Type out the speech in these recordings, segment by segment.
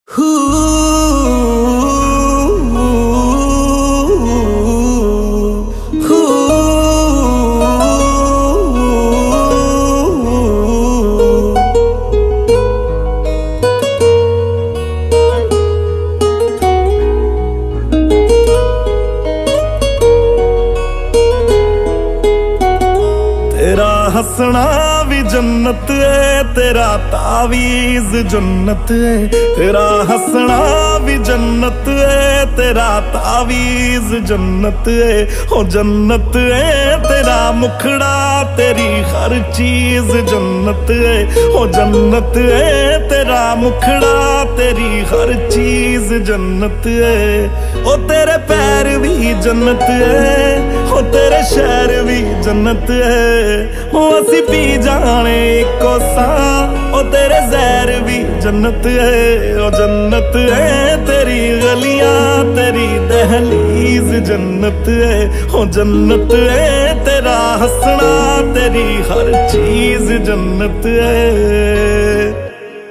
तेरा हंसना भी जन्नत है, तेरा तावीज़ जन्नत है। तेरा हंसना भी जन्नत है, तेरा तावीज़ जन्नत है। ओ जन्नत है तेरा मुखड़ा, तेरी हर चीज़ जन्नत है। ओ जन्नत है तेरा मुखड़ा, तेरी हर चीज़ जन्नत है। ओ तेरे पैर भी जन्नत है, ओ तेरे शहर भी जन्नत है। ओ असी पी जाने इको सा, ओ तेरे जहर भी जन्नत है। ओ जन्नत है तेरी गलियां, तेरी दहलीज जन्नत है। ओ जन्नत है तेरा हंसना, तेरी हर चीज जन्नत है।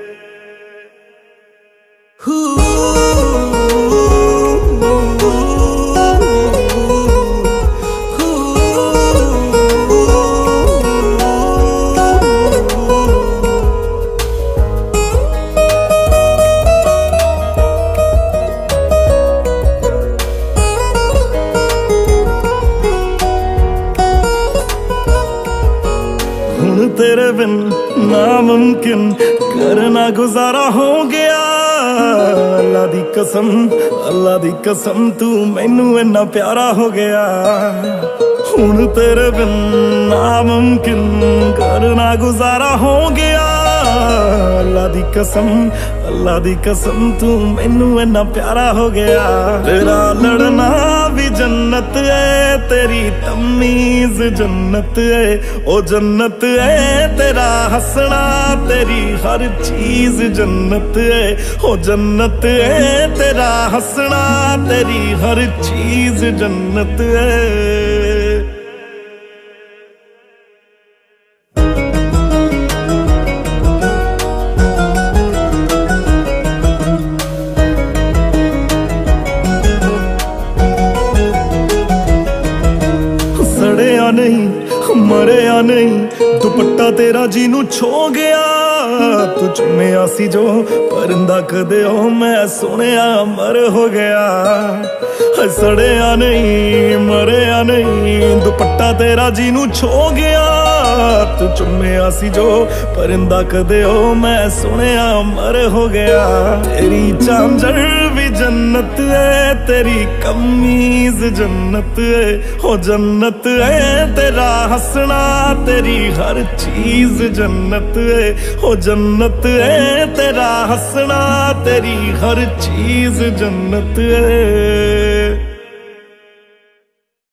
तेरे बिन नामुमकिन करना गुजारा हो गया। अल्लाह दी कसम, अल्लाह दी कसम, तू मैनू इन्ना प्यारा हो गया। हुण तेरे बिन नामुमकिन करना गुजारा हो गया। अल्लाह दी कसम, अल्लाह दी कसम, तू मैनू इन्ना प्यारा हो गया। तेरा लड़ना भी जन्नत है, तेरी तमीज जन्नत है। ओ जन्नत है तेरा हंसना, तेरी हर चीज जन्नत है। ओ जन्नत है तेरा हंसना, तेरी हर चीज जन्नत है। सड़िया नहीं मरिया नहीं, दुपट्टा तेरा जीनू छो गया। तू चुम्मिया सी जो परिंदा कदे ओ मैं सुनिया मर हो गया। सड़िया नहीं मरिया नहीं, दुपट्टा तेरा जीनू छो गया। तू चुम्मिया सी जो परिंदा कदे ओ मैं सुनिया मर हो गया। तेरी झांझर भी जन्नत है, तेरी कमीज जन्नत है। हो जन्नत है तेरा हंसना, तेरी हर चीज जन्नत है। हो जन्नत है तेरा हंसना, तेरी हर चीज जन्नत है।